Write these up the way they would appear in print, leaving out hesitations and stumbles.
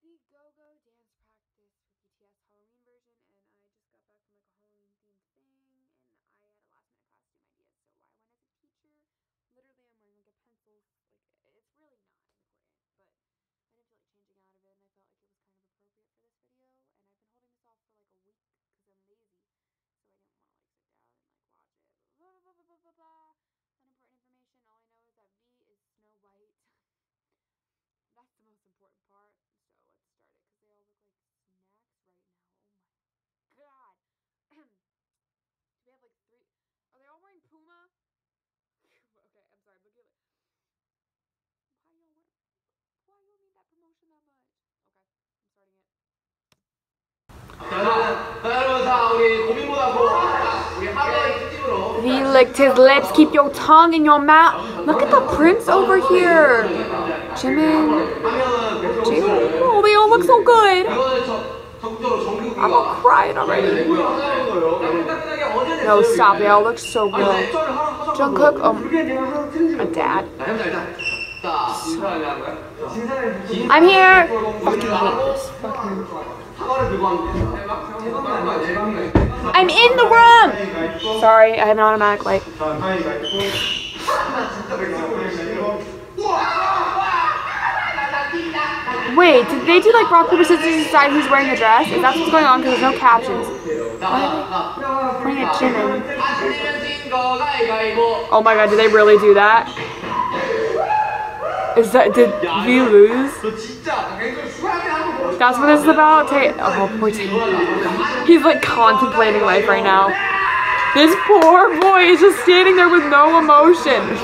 the go-go dance practice for BTS Halloween version, and I just got back from like a Halloween themed thing, and I had a last minute costume idea, so I went as a teacher. Literally, I'm wearing like a pencil, like it's really not important, but I didn't feel like changing out of it, and I felt like it was kind of appropriate for this video, and I've been holding this off for like a week because I'm lazy, so I didn't want to like sit down and like watch it. Blah blah blah blah blah blah. Unimportant information. All I know is that V is Snow White. That's the most important part. So let's start it because they all look like snacks right now. Oh my god. Do we have like three? Are they all wearing Puma? Okay, I'm sorry. I'm looking at why y'all need that promotion that much? Okay, I'm starting it. He licked his lips. Keep your tongue in your mouth. Look at the prince over here. Jimin. Oh, they all look so good. I'm all crying already. No, stop. They all look so good. Jungkook. A dad. I'm here. Fucking hate this. Fucking. I'm in the room. Sorry, I have an automatic light. Wait, did they do like rock paper scissors to decide who's wearing the dress? Is that what's going on? Because there's no captions. Why are they pointing at Jimin? Oh my god, did they really do that? Is that, did we lose? That's what this is about? Oh, poor Tae. He's like contemplating life right now. This poor boy is just standing there with no emotion.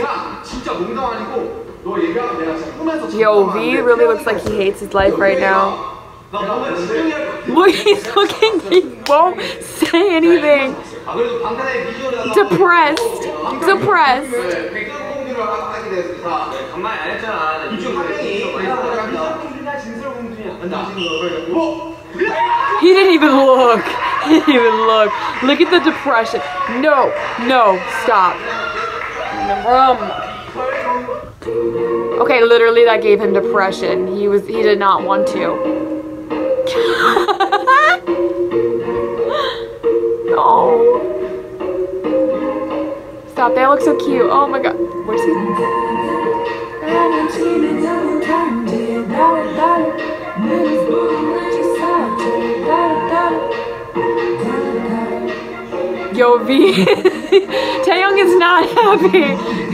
Yo, V really looks like he hates his life right now. Look, he's looking, he won't say anything. Depressed. Depressed. He didn't even look. He didn't even look. Look at the depression. No, no, stop. In the room. Okay, literally that gave him depression. He did not want to. Oh. Stop, they look so cute. Oh my god. Where's he? Yo, V. Taehyung is not happy.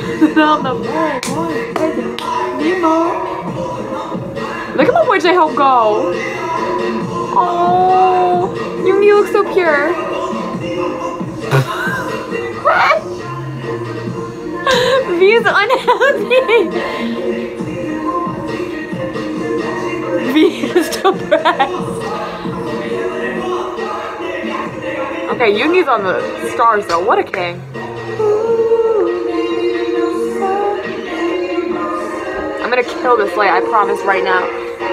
Look at my boy J-Hope go. Oh, Yoongi looks so pure. V is unhappy. V is depressed. Okay, Yoongi's on the stars though. What a king. I'm gonna kill this light, I promise right now.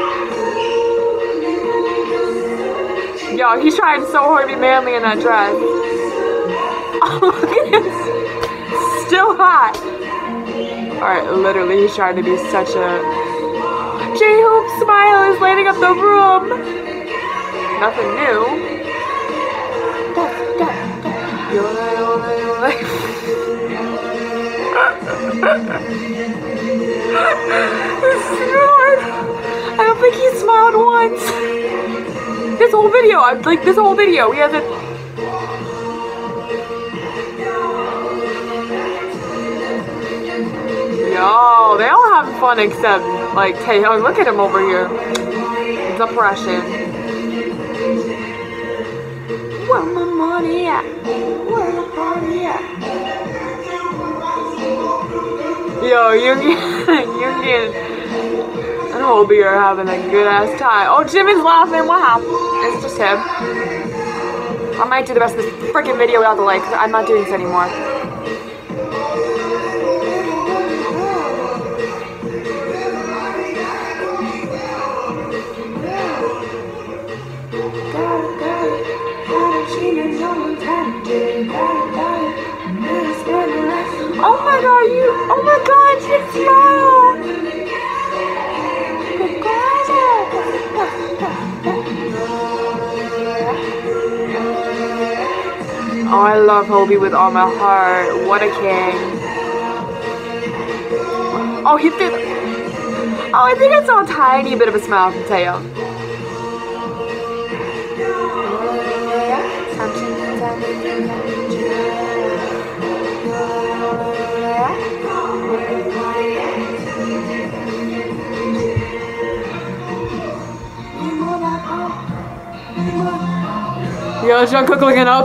Yo, he's trying so hard to be manly in that dress. Oh, look at him. Still hot. Alright, literally he's trying to be such a... J-Hope's smile is lighting up the room. Nothing new. I don't think he smiled once. This whole video, this whole video, he hasn't. Yo, they all having fun except like Taehyung. Look at him over here. Depression. Where my money at? Where the party at? Yo, Yoongi and Hobie are having a good ass time. Oh, Jimin's laughing. What happened? It's just him. I might do the rest of this freaking video without the light because I'm not doing this anymore. Oh my god, oh my god, she smiled! love Hobie with all my heart. What a king. Oh, he did. Oh, I think I saw a tiny bit of a smile from Taeyong. Yo, Jungkook looking up.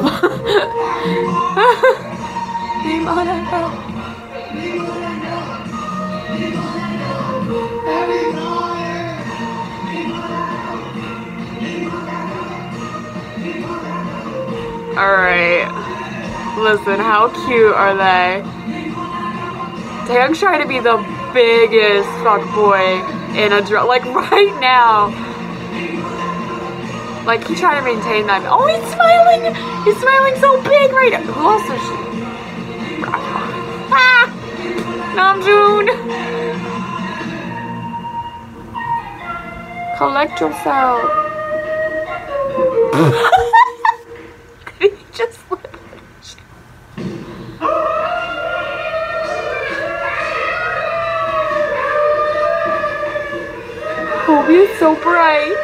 Alright. Listen, how cute are they? Taeyong's trying to be the biggest fuckboy in a dress. Like, right now. Like, he's trying to maintain that. Oh, he's smiling! He's smiling so big right now. Who else is she? Ah! Namjoon! Collect yourself. Did he just flip? Hobie is so bright.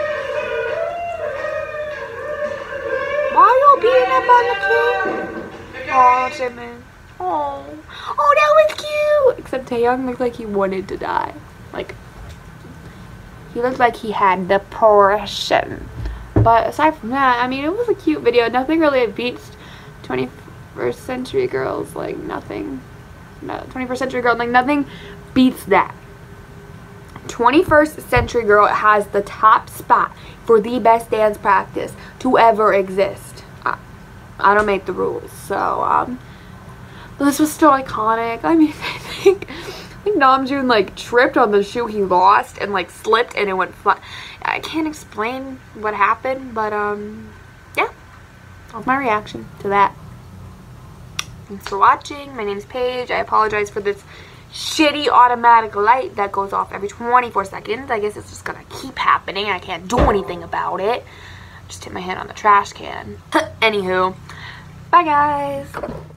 Why y'all beating up on the kid? Oh, Jimin. Oh, that was cute. Except Taeyong looked like he wanted to die. Like, he looked like he had depression. But aside from that, I mean, it was a cute video. Nothing really beats 21st Century Girls. Like, nothing. No, 21st Century Girl. Like, nothing beats that. 21st Century Girl has the top spot for the best dance practice to ever exist. I don't make the rules, so but this was still iconic. I mean, I think Namjoon like tripped on the shoe he lost and like slipped and it went flat. I can't explain what happened, but yeah, that's my reaction to that. Thanks for watching. My name's Paige. I apologize for this shitty automatic light that goes off every 24 seconds. I guess it's just gonna keep happening. I can't do anything about it. Just hit my head on the trash can. Anywho, bye guys.